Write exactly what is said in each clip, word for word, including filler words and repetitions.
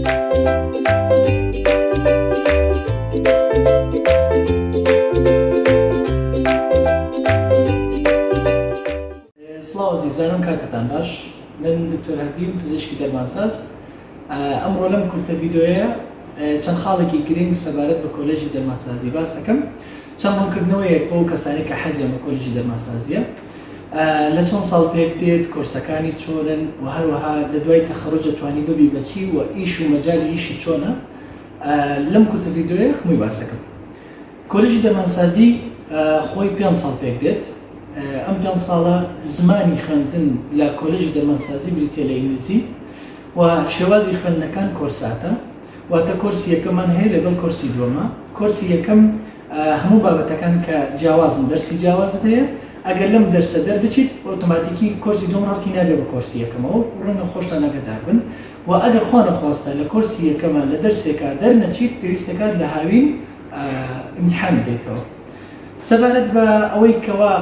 سڵاو عزیزانم، کاتتان باش. من دکتۆر هەردیم، پزیشکی دەرمانساز. ئەمڕۆ لەم کورتە ڤیدیۆیە چەند خاڵێکی گرنگ سەبارەت بە کۆلێژی دەرمانسازی باس دەکەم. چەند ڕوونکردنەوەیەک بۆ کەسانی کە حەزیان بە کۆلێژی دەرمانسازیە. لە چەند ساڵ پێک دێت، کۆرسەکانی چۆنن و هەروەها لە دوای تەخەڕوج دەتوانی ببی بەچی و ئیش و مەجالی ئیشی چۆنە. لەم کورتە ڤیدیۆیە هەمووی باس دەکەم. کۆلێژی دەرمانسازی خۆی پێنج ساڵ پێک دێت. ئەم پێنج ساڵە زمانی خوێندن لە کۆلێژی دەرمانسازی بریتیە لە ئینگلیزی و شێوازی خوێندنەکان کۆرساتە. واتە کۆرسی یەکەمان هەیە لەگەڵ کۆرسی دووەمە. کۆرسی یەکەم هەموو بابەتەکان کە جیاوازن، دەرسی جیاوازت هەیە. ئەگەر لەم دەرسە دەربچیت ئۆتۆماتیکی کۆرسی دووەم ڕەتی نابێت بە کۆرسی یەکەمەوە، ڕەنگە خۆشتان ئاگادار بن. و ئەگەر خوا نەخواستە لە کۆرسی یەکەمە لە دەرسێکا دەرنەچیت، پێویستەکات لە هاوین ئیمتیحان بدەیتەوە. سەبارەت بە ئەوەی کەوا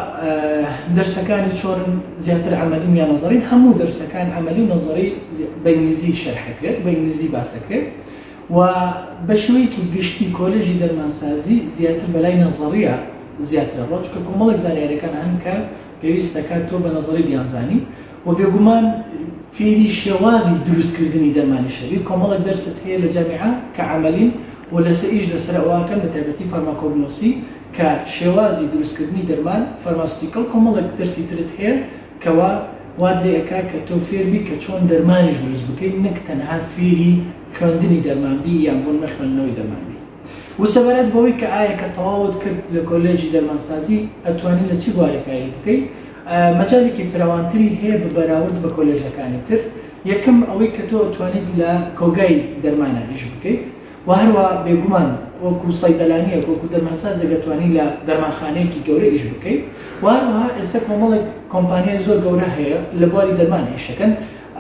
دەرسەکانی چۆن زیاتر عەمەلین یان نەزەرین، هەموو دەرسەکان عەمەلی و نەزەری بە ئینگلیزی شەرحەکرێت، بە ئینگلیزی باسەکرێت و بە شێوەیەکی گشتی کۆلێژی دەرمانسازی زیاتر بەلای نەزەریە زیاترە ڕۆ، چونکە کۆمەڵێک زانیاریەکان هەن کە پێویست دەکات تۆ بە نەزەری بیانزانی و بێگومان فێری شێوازی دروستکردنی دەرمانی شەوی. کۆمەڵێک دەرست هەیە لە جامعە کە عەمەلین و لەسەر ئیش لەسەر ئەوەکەن بە تایبەتی فارماکۆگنۆسی کە شێوازی دروستکردنی دەرمان فارماسیوتیکەڵ. کۆمەڵێک دەرسی ترت هەیە کەوا واد لێ ئەکا کە تۆ فێربی کە چۆن دەرمانیش دروست بکەیت، نەک تەنها فێری خوێندنی دەرمانبی یان بۆ نەخوێندنەوەی دەرمانبی. و سەبارەت بەوەی کە ئایا کە تەواوت کرد لە کۆلێژی دەرمانسازی ئەتوانیت لە چی بوارێکایی بکەیت، مەجالێکی فراوانتری هەیە بە بەراورد بە کۆلێژەکانی تر. یەکەم ئەوەی کە تۆ ئەتوانیت لە کۆگای دەرمانە ئیش بکەیت و هەروە بێگومان وەکو سەیدەلانیە وەکو دەرمانسازێک دەتوانیت لە دەرمانخانەیەکی گەورە ئیش بکەیت. و هەروەها ئێستا کۆمەڵێک کۆمپانیای زۆر گەورە هەیە لە بواری دەرمان ئیشەکەن.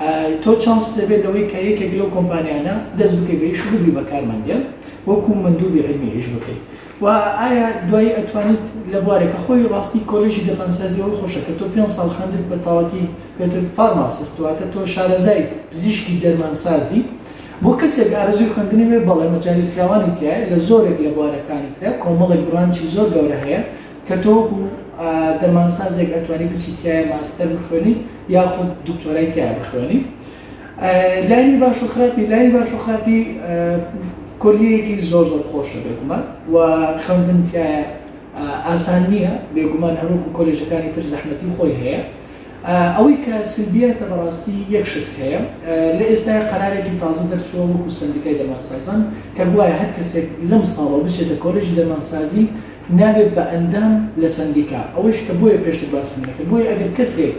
تۆ چانس دەبێت لەوەی کە یەکێک لەو کۆمپانیانە دەست بکەیت بە ئیش و ببی بە کارمەندیان وەکو مندوبی علمی ئیش بکەیت. و ئایا دوایی ئەتوانیت لە بوارێکە خۆی ڕاستی کۆلێژی دەرمانسازی ئەوە خۆشە کە تۆ پێنج ساڵ خوێندت بە تەواوەتی پێتر فارماسیست، واتە تۆ شارەزایت پزیشکی دەرمانسازی. بۆ کەسێک ئارەزوی خوێندنی وێ بەڵێ مەجالی فراوانی تایە لە زۆرێک لە بوارەکانی ترە، کۆمەڵێک برانچی زۆر گەورە هەیە کە تۆ دەرمانسازێک ئەتوانی بچیت تایە ماستەر بخوێنیت یاخود دکتۆرای تایە بخوێنیت. لایانی باش و خراپی لایانی باش و خراپی کۆلیەیەکی زۆر زۆر خۆشە بێگومان و خوێندن تایە ئاسان نییە، بێگومان هەروەکو کۆلێژەکانی تر زەحمەتی خۆی هەیە. ئەوەی کە سلبیاتە بەڕاستی یەک شت هەیە. لە ئێستای قەرارێکی تازە دەرچووە وەکو سندیکای دەرمانسازان کە بوایە هەر کەسێک لەم ساڵەوە بچێتە کۆلێژی دەرمانسازی نابێت بە ئەندام لە سندیکا. ئەوەش کە بۆیە پێشتر باسی نەکرد، بۆیە ئەگەر کەسێک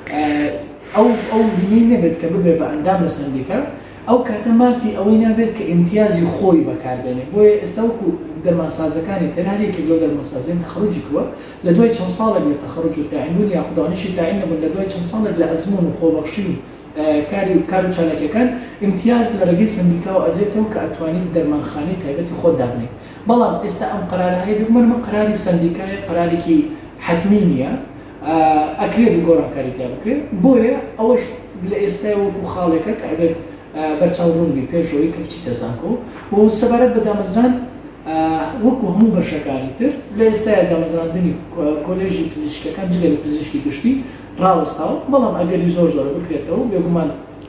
ئەو ئەو بینی نەبێت کە ببێ بە ئەندام لە سندیکا، ئەو کاتە مافی ئەوەی نابێت کە ئیمتیازی خۆی بەکاربێنێت. بۆیە ئێستا وەکو دەرمانسازەکانی تەنانێکێک لەو دەرمانسازیان تەخەڕوجی کردووە لە دوای چەند ساڵێک لە تەخەڕوج و تاعینبوون یا خوددانیشی تاعین نەبوون، لە دوای چەند ساڵێک لە ئەزمون و خۆبەخشی کاری کار و چالاکیەکان ئیمتیاز لە ڕێگەی سندیکاوە ئەدرێتەوە کە ئەتوانیت دەرمانخانەی تایبەتی خۆت دابنێت. بەڵام ئێستا ئەم قەرارە هەیە بگومەرمە قەراری سندیکایە قەرارێکی حتمی نییە، ئەکرێت گۆڕانکاری تیا بکرێت. بۆیە ئەوەش لە ئێستای وەکو خاڵێکە کە ئەبێت بەرچاوڕوونبی پێشەوەی کە بچیتە زانکۆ و سەبارەت بە دامەزران وەکو هەموو بەشەکانی تر لە ئێستای دامەزراندنی کۆلێژی پزیشکەکان جگە لە پزیشکی گشتی ڕاوەستاوە. بەڵام ئەگەری زۆر زۆر بکرێتەوە بێگومان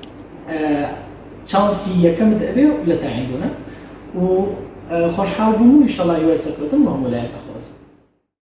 چانسی یەکەمت ئەبێ لە تاعینبوونە و خۆشحاڵ بووم و ئینشەڵڵا هیوای سەرکەوتن بۆ هەموو لایەکە خۆزم.